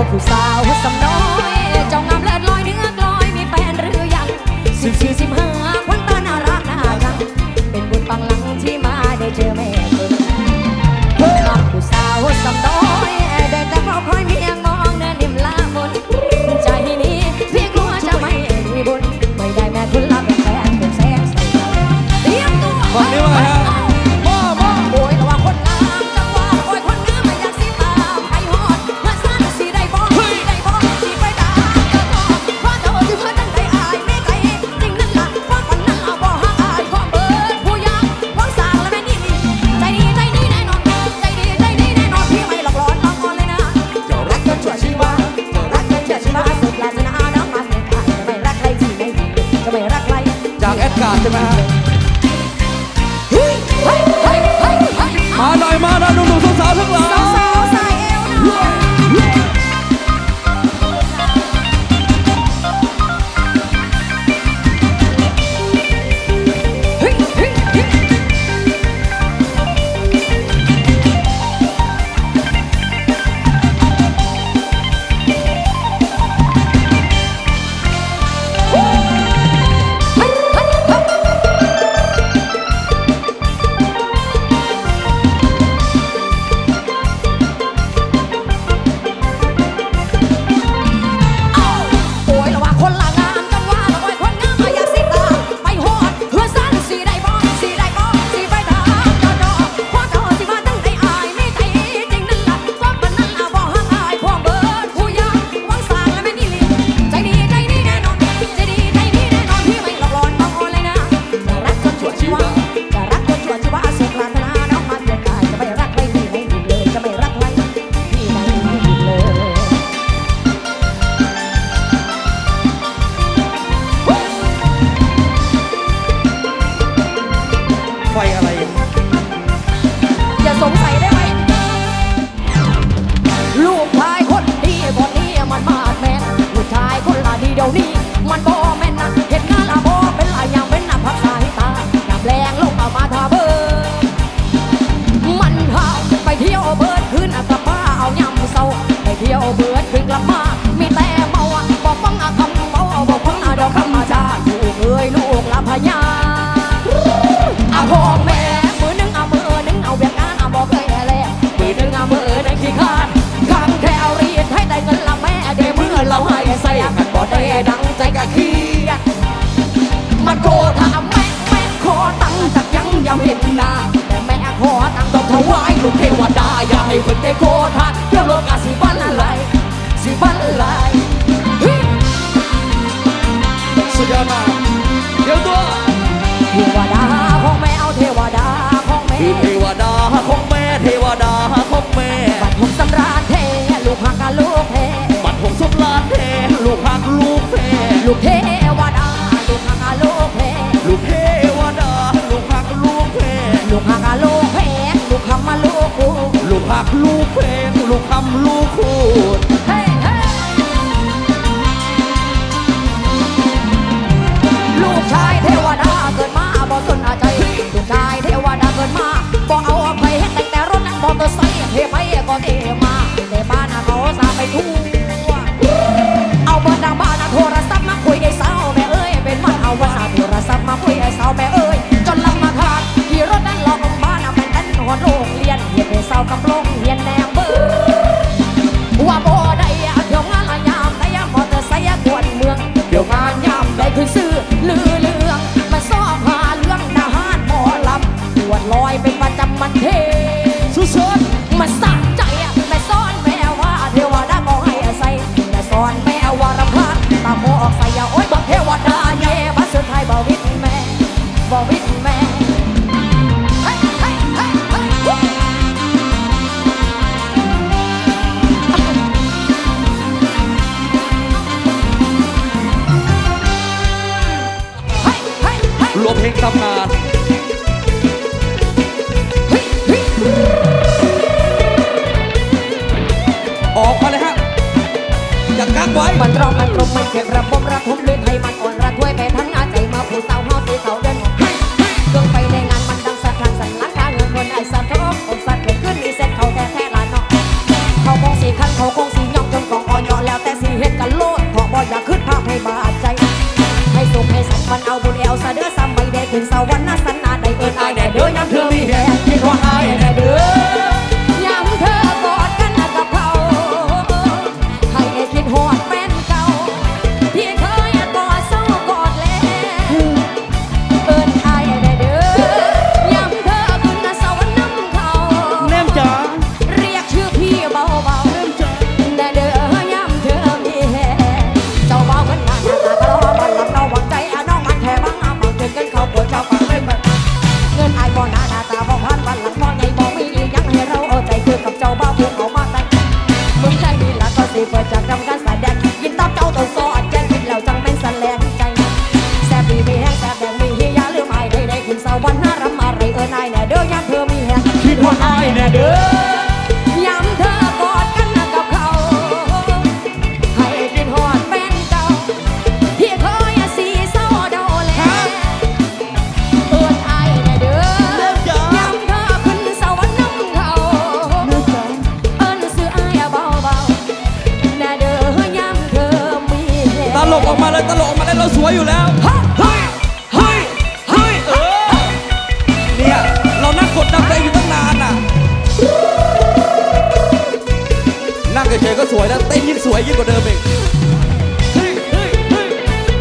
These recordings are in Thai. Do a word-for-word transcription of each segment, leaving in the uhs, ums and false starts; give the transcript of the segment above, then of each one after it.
ผู้สาวสำน้อยเจ้างามเลิศลอยเนื้อกลอยมีแฟนหรือยังสิบสี่สิบห้าควันตาน่ารักน่าชังเป็นบุญบังหลังที่มาได้เจอแม่คนผู้สาวสำน้อยได้แต่พอคอยเมียงมองเนื้อนิ่มละมุนใจนี้พี่กลัวจะไม่มีบุญไม่ได้แม่คุณละเป็นแฟนเป็นแสงใส่เตรียมตัวฝั่งนี้ว่าฮะบ่บ่โอยระวังคนงามจังว่าโอยคนงามไม่อยากสิตามให้ฮอดเมื่อสั้นสิได้บ่สิได้บ่สิไปตามก็พอเพราะเธอที่เพื่อนตั้งใจอายไม่ใจจริงนั่นล่ะความฝันนั้นเอาบ่หักอายความเบิดผู้ยังหวังสร้างและแม่นี่ใจดีใจดีแน่นอนใจดีใจดีแน่นอนพี่ไม่หลอกหลอนบางคนเลยนะจะรักกันชั่วชีวาจะรักกันชั่วชีวาสุดปรารถนาน้ำมันเงินขาดจะไม่รักใครที่ไหนจะไม่รักใครจากแอดการ์ใช่ไหมฮะมาหน่อยมาหน่อยหนุ่มๆสาวๆทั้งหลายสาวๆใส่เอวหน่อยเดี๋ยวนี้มันบ่แม่นนะเห็นงานละบ่เป็นหลายอย่างเป็นหน้าพักสายตาน้ำแรงลงมามาทาเบิดมันหาไปเที่ยวเบิดคืนกลับมาเอายำเศร้าไปเที่ยวเบิดคืนกลับมามีแต่เมาบอกฟังอาคำเมาบอกฟังอาเดี๋ยวคำมาจาลูกเอ้ยลูกลาพญาอาพ่อแม่มือหนึ่งเอามือหนึ่งเอาเบียงงานเอาบอกเคยแลมือหนึ่งเอามือหนึ่งขี้ขาดข้างแค่เอาเรียนให้ได้เงินละแม่เดี๋ยวมือเราให้ใส่กันบ่ได้ดังใจกะขี้มันโกถามแม่แม่ขอตั้งจากยังยังเห็นหน้าแต่แม่ขอตั้งต้องถวายลูกเทวดาอย่าให้เพิ่นได้โกธาเรื่องโลกาสิบันไหลสิบันไหลสุดยอดมากเดี๋ยวตัวเทวดาของแม่เอาเทวดาของแม่เทวดาของแม่เทวดาของแม่บัดผมสำราญเทลูกหักกับลูกเทบัดผมสำราญเทลูกหักลูกเทลูกเทวดาลูกหักกับลูกเทลูกเทวดาลูกหักลูกเทลูกหักกับลูกเทลูกคำมาลูกคูลูกหักลูกเทลูกคำลูกคูเฮ้เฮ้ลูกชายเทวดาเกิดมาบ่สนใจลูกชายเทวดาเกิดมาบ่เอาไปเห็นแต่แต่รถมอเตอร์ไซค์เทไปก็เทมาแต่บ้านเขาสาไปทั่วเอาเบอร์ดังบ้านโทรศัพท์มาคุยไอ้สาวแม่เอ้ยเป็นมันเอาว่าโทรศัพท์มาคุยไอ้สาวแม่เอ้ยจนลำมาขาดขี่รถนั้นหลอกบ้านมันนั้นหอดโรงเรียนเรียนไอ้สาวกับโรงเรียนแนมเบอร์ว่าบ่ได้เที่ยวงานละยามได้มอเตอร์ไซค์กวนเมืองเที่ยวงานยามได้คือซื้อลือเรื่องมาซ้อมหาเรื่องทหารหมอลำปวดลอยเป็นประจำมันเทสุดๆมันสะใจแม่ซ้อนแม่ว่าเทวดาบอกให้ใส่แม่ซ้อนแม่ว่ารำคาญตาโมออกใส่ยาโอ๊ยบอกเทวดาเย่บัดสุดท้ายบอกวิทย์แม่บอกวิทย์แม่เฮ้ยเฮ้ยเฮ้ยเฮ้ยเฮ้ยรวมเพลงตำนานออกมาเลยฮะอย่ากักไว้มันร้องมันกลมมันเจ็บระบมระทมลื่นให้มันอ่อนระทวยไปทั้งหน้าใจมาผู้สาวเฮาสีเสาเดินเครื่องไปในงานมันดังสะท้านสั่นล้างกาเงินคนไอ้สะท้อนคนสัตว์เกิดขึ้นมีเส้นเขาแต่แท้ละเนาะเขาคงสีคันเขาคงสีย่องจนกองอ่อนอดอ้ายแน่เด้อยำเธอกอดกันกับเขาให้กินหอดแฟนเก่าที่เคยสีเศร้าเดาแลเอิ้นอ้ายแน่เด้อยำเธอขึ้นสวรรค์น้ำเขาเอิ้นซื้ออ้ายเบาๆแน่เด้อยำเธอมีแฮงตลกออกมาเลยตลกออกมาเลยเราสวยอยู่แล้วเฮ้ยเฮ้ยเฮ้ยเออเนี่ยเรานั่งกดดันตัวเองอยู่ตั้งนานน่ะนั่งเฉยๆก็สวยแล้วเต้นยิ่งสวยยิ่งกว่าเดิมอีกเฮ้ยเฮ้ยเฮ้ย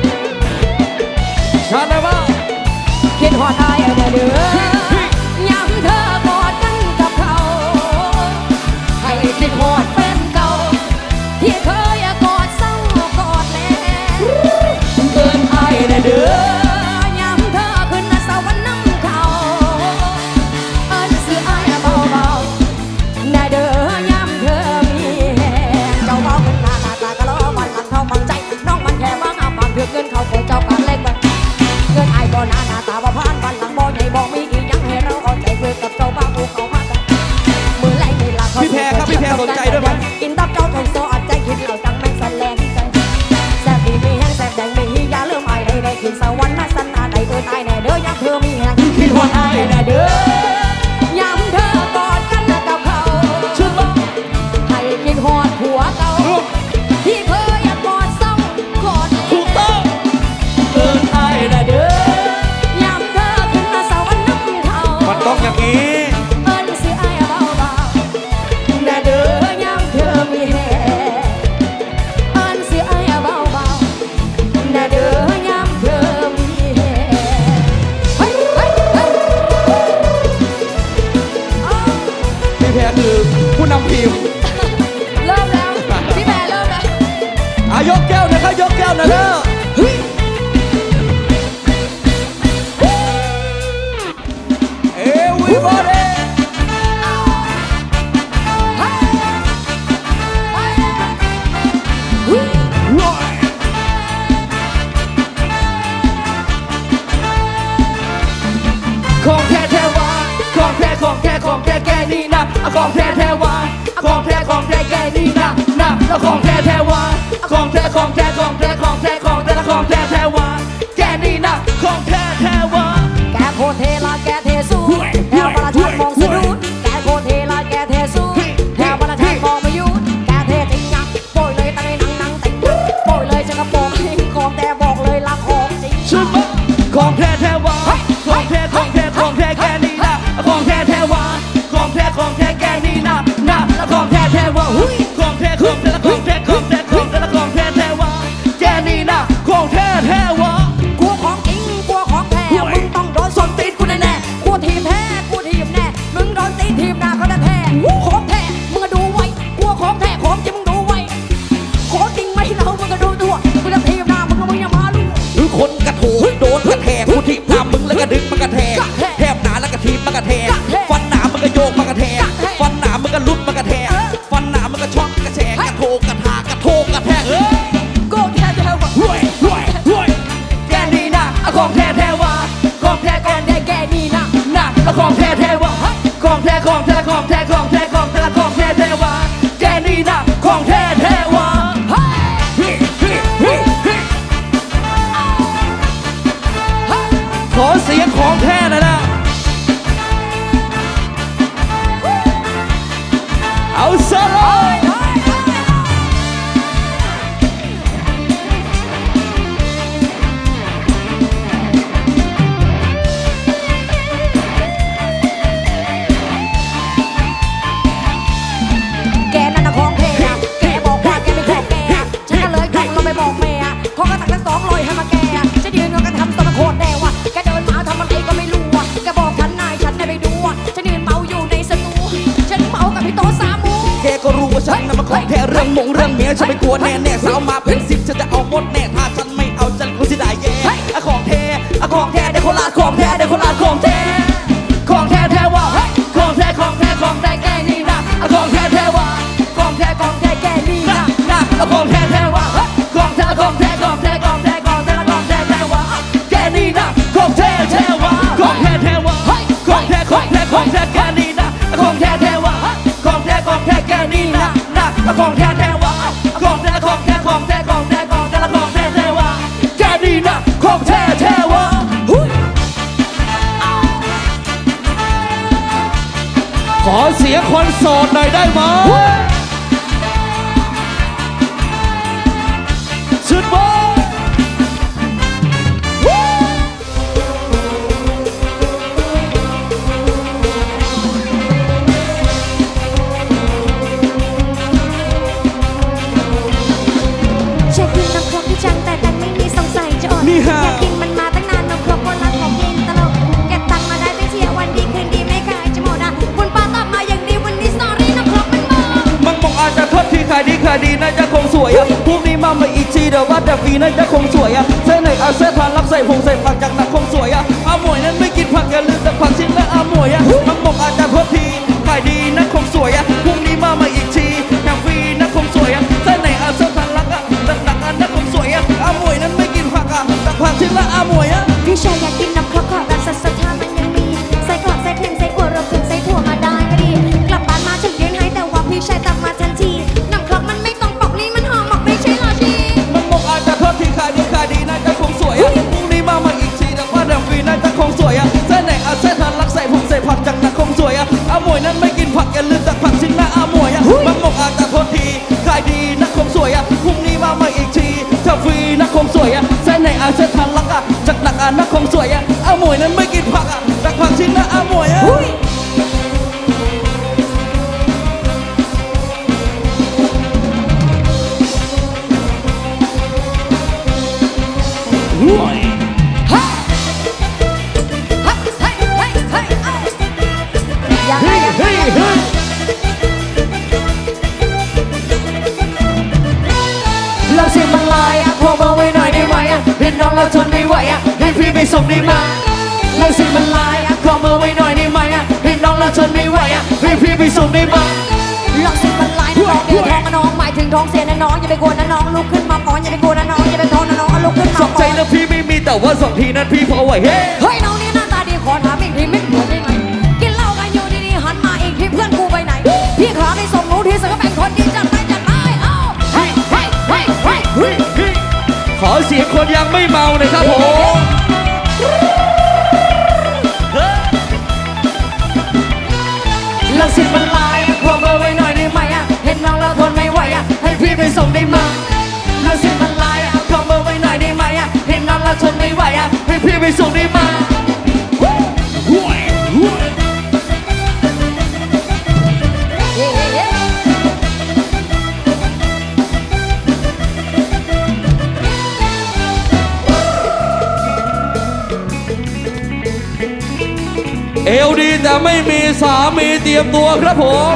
ชาติไหนบ้างคิดหอดอายแน่เด้อยำเธอกอดกันกับเขาให้คิดหอดแฟนเก่าที่เคยกอดเศร้ากอดแลเกินอายแน่เด้อยำเธอขึ้นสวรรค์น้ำเขาเอิ้นซื้ออายเบาๆแน่เด้อยำเธอมีแฮงเจ้าเบาขึ้นหน้าหน้าตากะล้อมันหลังเข้ามังใจน้องมันแค่บางอาบางเถือกเงินเขาโกยเจ้าการเล็กบันเงินอายบ่หน้าหน้าตาบ่ผ่านบันหลังบ่ใหญ่บ่มีอีหยังให้เราเอาใจเพื่อกับเจ้าบ้าภูเขามากันมือแรงนี่ล่ะเขาพี่แพรครับพี่แพรสนใจด้วยไหมกินตับเจ้าทงโซอัดใจคิดเราจังแม่งแสลงใจแซ่บดีมีแห้งแซ่บแดงมียาเลื่อมไอได้ได้กินสวรรค์น่าสันนาได้เออตายแน่เด้อยามเธอมีแห้งคิดหอดอายแน่เด้อยามเธอกอดกันกับเขาชุดว่าให้คิดหอดผัวเก่าที่เคยกอดเศร้ากอดถูกต้องเอิ้นอายแน่เด้อยามเธอขึ้นมาสวรรค์น้ำเขามันต้องอย่างนี้เอิ้นสิอายเบาๆแน่เด้อยามเธอมีแฮงเอิ้นสิอายเบาๆแน่เด้อยามเธอมีแฮงเฮ้ยเฮ้ยเฮ้ยอ้าวพี่แพรคือผู้นำทีมเริ่มแล้วพี่แม่เริ่มแล้วอายกแก้วหนะครับยกแก้วหนะเด้อเฮ้ยเอวิบอดี้เฮ้ยเฮ้ยเฮ้ยของแท้แท้วาของแท้ของแท้ของแท้แกนี่นะของแท้แท้วาของแท้ของแท้แกนี่นะนะแล้วของแท้แท้วาของแท้ของแท้ของแท้ของแท้ของแท้ของแท้แท้วาแกนี่นะของแท้แท้วาแกโคตรเทลาแกเทสู้แถวประชันมองสะดุดแกโคตรเทลาแกเทสู้แถวประชันมองไม่หยุดแกเทจริงยักโปรยเลยตั้งในหนังหนังติงโปรยเลยจะกระโปรงทิ้งของแต่บอกเลยละของจริงชุดมาของแท้แท้วาของแท้ของแท้ของแท้แกนี่นะของแท้แท้วาของแท้ของแท้แกนี่นะนะแล้วของแท้แท้วาของแท้ของแท้แล้วของแท้ของแท้ของแท้แล้วของแท้แท้วาแกนี่นะของแท้แท้วากลัวของจริงกลัวของแท้มึงต้องโดนส้นตีนกูแน่ๆกลัวทีมแพ้กูทีมแน่มึงโดนตีนทีมหน้าเขาได้แพ้ของแท้มึงก็ดูไว้กลัวของแท้ของจริงมึงดูไว้ของจริงไม่เรามึงก็ดูตัวกูจะทีมหน้ามึงก็มึงอย่ามาลูกหรือคนกระโถนโดนกระแทกกูทีบตามมึงแล้วก็ดึงมันกระแทกแทบหนาแล้วก็ทีบมันกระแทกฟันหนามันก็โยกมันกระแทกฟันหนามันก็ลุดมันกระแทกฟันหนามันก็ช็อตกระแฉกกระโถกระทากระโถกระแทกเอ้ยกูแท้แท้ว่ารวยรวยรวยแกนี่นะของแท้แท้วาของแท้แกแท้แกนี่นะนะของแท้แท้วาของแท้ของแท้ของแท้ของแท้ของแท้ของแท้แท้วาแกนี่นะของแท้แท้วาเฮ้ยเฮ้ยเฮ้ยเฮ้ยเฮ้ยขอเสียงของแท้หน่อยนะเอาซะเลยแกนั่นน่ะของแท้แกบอกว่าแกไม่ของแกฉันก็เลยต้องลงไปบอกแม่ขอกระตักทั้งสองลอยให้มาแกจะยืนกันทำตัวโคตรแน่วะแกเดินมาทำอะไรก็ไม่รู้วะแกบอกฉันนายฉันได้ไปดูวะฉันยืนเมาอยู่ในสตูฉันเมากับพี่โตสามมูแกก็รู้ว่าฉันน่ะมันของแท้เรื่องมงเรื่องเมียฉันไม่กลัวแน่แน่สาวมาเป็นสิบฉันจะเอาหมดแน่ถ้าฉันไม่เอาฉันคงสิได้แย่อะของแท้อะของแท้เด็กคนลาดของแท้เด็กคนลาดของแท้ของแท้แท้ว่าของแท้ของแท้ของแท้แกนี่นะอะของแท้แท้ว่าของแท้ของแท้แกนี่นะนะอะของแท้แท้ว่าของแท้ของแท้ของแท้ของแท้ของแท้ของแท้แท้ว่าแกนี่นะของแท้แท้ว่าของแท้แท้ว่าของแท้ของแท้ของแท้แกนี่นะของนี้นะนะของแท้แท้วะของแท้ละของแท้ของแท้ของแท้ของแท้ละของแท้แท้วะแค่นี้นะของแท้แท้วะขอเสียงคนโสดหน่อยได้ไหมชุดบอลเช็คกินน้ำครกที่จังแต่แต่ไม่มีสงสัยจะอดอยากกินมันมาตั้งนานน้ำครกคนรักของกินตลกเก็บตังค์มาได้ไปเที่ยววันดีคืนดีไม่ขายจะหมดอ่ะคุณป้าตอบมาอย่างดีวันนี้สตอรี่น้ำครกมันมองมันมองอาจจะทดที่ขายดีขายดีน่าจะคงสวยอ่ะพรุ่งนี้มาใหม่อีกทีเดี๋ยวว่าแต่ฟีน่าจะคงสวยอ่ะใส่ไหนอาเซทานรักใส่ผงใส่ผักจากนั้นคงสวยอ่ะอาหมวยนั้นไม่กินผักอย่าลืมแต่ผักชิ้นและอาหมวยอ่ะมันมองอาจจะทดทีขายดีน่าคงสวยอ่ะพรุ่งนี้มาใหม่อีกทีแถมฟรีน่าคงสวยอ่ะใส่ไหนอาเซทานรักอ่ะแต่หนักอันน่าคงสวยอ่ะอาหมวยนั้นไม่กินผักอ่ะแต่ผักชิ้นและอาหมวยอ่ะพี่ชายอยากกินน้ำครกขอแบบสดๆถ้ามันยังมีใส่กรอบใส่เค็มใส่ถั่วรวมถึงใส่ถั่วมาได้ก็ดีกลับบ้านมาถึงยืนให้แต่ว่าพี่ชายตักมาทันทีน้ำครกมันไม่ต้องปอกนี่มันหอมหมกไม่ใช่หรอชีมันมองอาจจะทดทีขายดีขายดีน่าจะคงสวยอ่ะพรุ่งนี้มาใหม่อีกทีแต่ว่าแถมฟรีน่าจะคงสวยอ่ะใส่ไหนอาเซทานรักใส่ผงใส่ผักจากนั้นคงสวยอ่ะอาหมวยนั้นไม่กินผักอย่าลืมแต่ผักชิ้นและอาหมวยอ่ะมันมองอาจจะทดทีขายดีน่าคงสวยอ่ะพรุ่งนี้มาใหม่อีกทีแถมฟรีน่าคงสวยอ่ะใส่ไหนอาเซทานรักอ่ะจากหนักอันน่าคงสวยอ่ะอาหมวยนั้นไม่กินผักอ่ะแต่ผักชิ้นและอาหมวยอ่ะยังไงยังไงเราสิมันลายอะโทรมาไว้หน่อยได้ไหมอะเห็นน้องเราทนไม่ไหวอะให้พี่ไปส่งได้ไหมเราสิมันลายอะโทรมาไว้หน่อยได้ไหมอะเห็นน้องเราทนไม่ไหวอะให้พี่ไปส่งได้ไหมเราสิมันลายน้องเดี๋ยวท้องน้องหมายถึงท้องเสียนะน้องอย่าไปกลัวนะน้องลุกขึ้นมาก่อนอย่าไปกลัวนะน้องอย่าไปท้องนะน้องลุกขึ้นมาสองใจแล้วพี่ไม่มีแต่ว่าสองทีนั้นพี่พอไหวเฮ้เฮ้ยน้องนี่หน้าตาดีขอถามอีกทีไม่เหมือนได้ไหมกินเหล้ากันอยู่ดีๆหันมาอีกทีเพื่อนกูไปไหนพี่ขาไม่ส่งหนูทีสักแบ่งคนดีจัดไปจัดไปเอ้าเฮ้ยเฮ้ยเฮ้ยเฮ้ยเฮ้ยเฮ้ยขอเสียงคนยังไม่เมาหน่อยครับผมเราสิมันลายขอเบอร์ไว้หน่อยได้ไหมอะเห็นน้องเราทนไม่ไหวอะให้พี่ไปส่งได้ไหมเราสิมันลายขอเบอร์ไว้หน่อยได้ไหมอะเห็นน้องเราทนไม่ไหวอะให้พี่ไปส่งได้ไหมเอวดีแต่ไม่มีสามีเตรียมตัวครับผม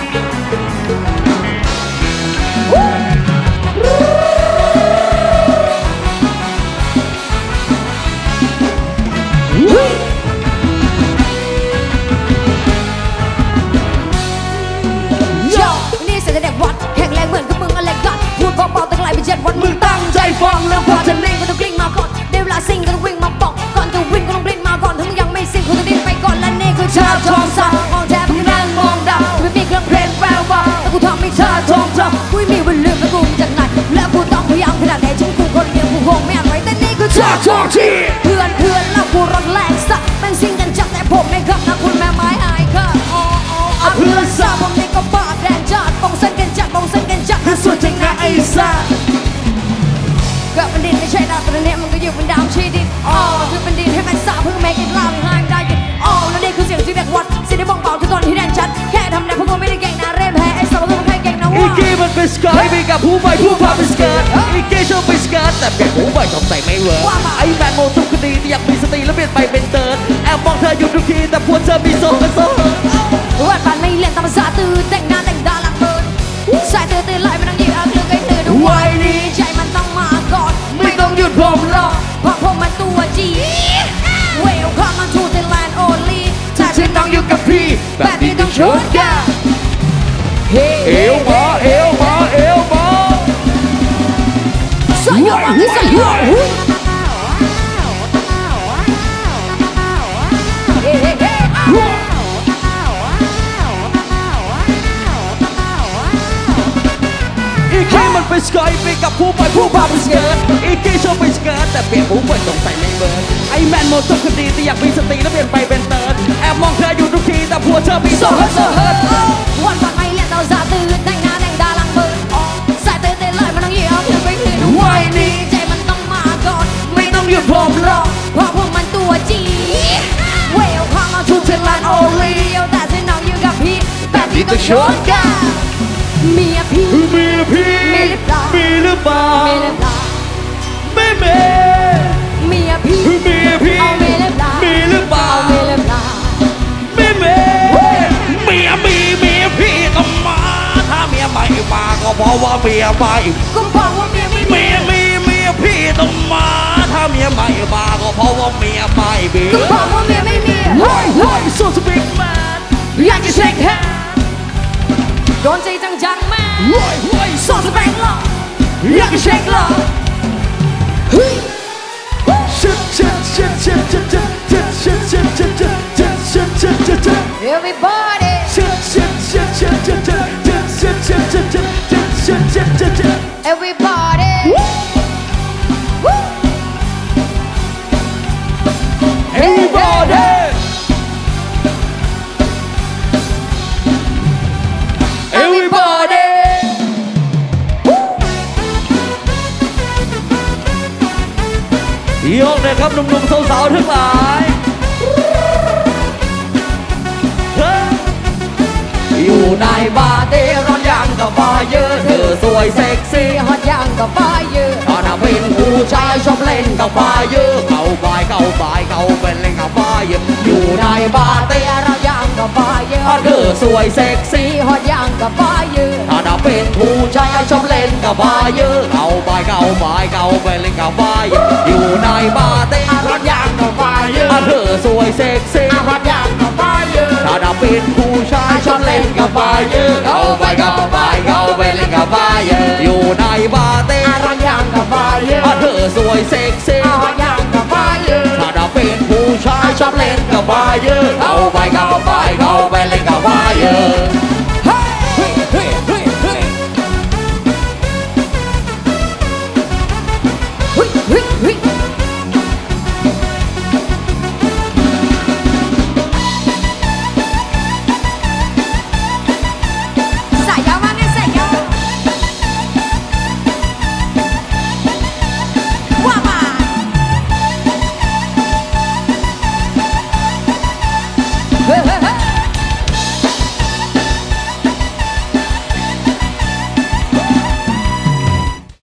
นี่เสียเด็กวัดแข็งแรงเหมือนกับมึงอะไรกันพูดเบาๆแต่ไกลไปเจ็ดวันมึงตั้งใจฟังแล้วพอจะเล่นก็ต้องกลิ้งมาก่อนเดี๋ยวเวลาซิ่งก็ต้องวิ่งมาบอกก่อนจะวิ่งก็ต้องกลิ้งมาก่อนถ้ามึงยังไม่ซิ่งคุณต้องดิ้นไปก่อนและนี่คือชาทองสักมองแทบมึงนั่งมองดาวไม่มีเครื่องเพลงแวววาวแต่กูทำให้ชาทองสักกูมีวันลืมแล้วกูจากไหนและกูต้องพยายามขนาดไหนฉันกูคนเดียวกูคงไม่อาจไว้แต่นี่คือชาทองที่เพื่อนเพื่อนแล้วกูรถแรงสักเป็นซิ่งกันจัดแต่ผมไม่ขับนะคุณแม่ไม้อายค่ะอ๋ออ๋อเพื่อนสาวผมนี่ก็บ้าแดนจัดปองเส้นกันจัดปองเส้นกันจัดคือส่วนจริงนะไอ้สัสเกิดเป็นดินไม่ใช่ดาวแต่เนี่ยมันก็อยู่บนดาวชีดินอ๋อคือเป็นดินให้มันสาวเพื่อ make it loud ให้ได้กินอ๋อแล้วนี่คือเสียงที่เด็กวัดเสียงที่บอกเบาที่ตอนที่แดงชัดแค่ทำได้เพราะกูไม่ได้เก่งนะเล่นแพ้ไอ้สาวมันไม่เก่งนะว่าอีกี้มันเป็นสกายมีกับผู้ใหม่ผู้พาเป็นสเกิร์ตอีกี้ชอบเป็นสเกิร์ตแต่เป็นผู้ใหม่ชอบใส่ไม่เวิร์กไอ้แมนโมทุกคดีที่อยากมีสติแล้วเปลี่ยนไปเป็นเติร์ดแอบมองเธออยู่ทุกทีแต่พวกเธอมีโซ่เป็นโซ่วันปันไม่เล่นตามภาษาตื่นแต่งหน้าแต่งตาหลักเบิร์นสายตื่นตื่นลอยมันต้องยืดเอาเรื่องไอ้ตื่นวัยนี้ใจมันต้องมาก่อนไม่ต้องหยุดผมรอเพราะผมมันตัวจีเวลคัมมาทูเทแลนด์โอลี่ถ้าฉันต้องอยู่กับพี่แบบนี้ต้องชดกันเอวมาเอวมาเอวมาสายมาไม่สายมาเให้มันไปสกอยไปกับผู้ไปผู้พาไปสเกิร์ตอีกที่ชอบไปสเกิร์ตแต่เปลี่ยนผู้เปิดสงสัยไม่เบิร์ดไอ้แมนโมโตคนดีแต่อยากมีสติแล้วเปลี่ยนไปเป็นเติร์ดแอบมองเธออยู่ทุกทีแต่ผัวเธอมีโซเฮิร์ตโซเฮิร์ตวันวันไม่เลี้ยงเราจะตื่นแต่งหน้าแต่งตาลังเบิร์ใส่เต้นเต้นเลยมันต้องเหยียบถึงไปถึงวัยนี้ใจมันต้องมาก่อนไม่ต้องหยุดผมหรอกเพราะพวกมันตัวจีเวลความเอาชุดเชลานโอลีแต่เส้นน้องอยู่กับพี่แต่ที่ต้องชนกันเมียพี่มีพี่มีหรือเปล่ามีหรือเปล่ามีหรือเปล่าไม่เมเมียพี่มีพี่เอามีหรือเปล่ามีหรือเปล่าเอามีหรือเปล่าไม่เมเมียมีเมียพี่ต้องมาถ้าเมียไม่มาก็เพราะว่าเมียไม่ก็บอกว่าเมียไม่มีเมียมีเมียพี่ต้องมาถ้าเมียไม่มาก็เพราะว่าเมียไม่มีก็บอกว่าเมียไม่มีเฮ้ยเฮ้ยสุดสปิกแมนอยากจะเช็คแฮนด์โดนใจจังๆแม่เฮ้ยเฮ้ยสอดสเปงหรออยากจะเช็คหรอชิดชิดชิดชิดชิดชิดชิดชิดชิดชิดชิดชิดชิดชิดชิด Everybody ชิดชิดชิดชิดชิดชิดชิดชิดชิดชิดชิดชิดชิดชิดชิด Everybody Everybody Everybody ยกเลยครับหนุ่มๆสาวๆทั้งหลายอยู่ในบาร์เต้ร้อนยังกับบาร์เยอะเธอสวยเซ็กซี่ฮอตยังกับบายเยอะตอนนั้นเป็นผู้ชายชอบเล่นกับบาร์เยอะเข้าบายเข้าบายเข้าเป็นเล่นกับบาร์เยอะอยู่ในบาร์เต้แต่เรายังกับบายเยอะเธอสวยเซ็กซี่ฮอตยังกับบายเยอะถ้าเราเป็นผู้ชายชอบเล่นกับบาร์เยอะเข้าบายเข้าบายเข้าเป็นเล่นกับบาร์เยอะอยู่ในบาร์เต้ฮอตยังกับบายเยอะเธอสวยเซ็กซี่ฮอตยังกับบายเยอะถ้าเราเป็นผู้ชายชอบเล่นกับบาร์เยอะเข้าบายเข้าบายเข้าเป็นเล่นกับบาร์เยอะอยู่ในบาร์เต้ฮอตยังกับบายเยอะเธอสวยเซ็กซี่ฮอตยังกับบายเยอะถ้าเราเป็นผู้ชายชอบเล่นกับบาร์เยอะเข้าไป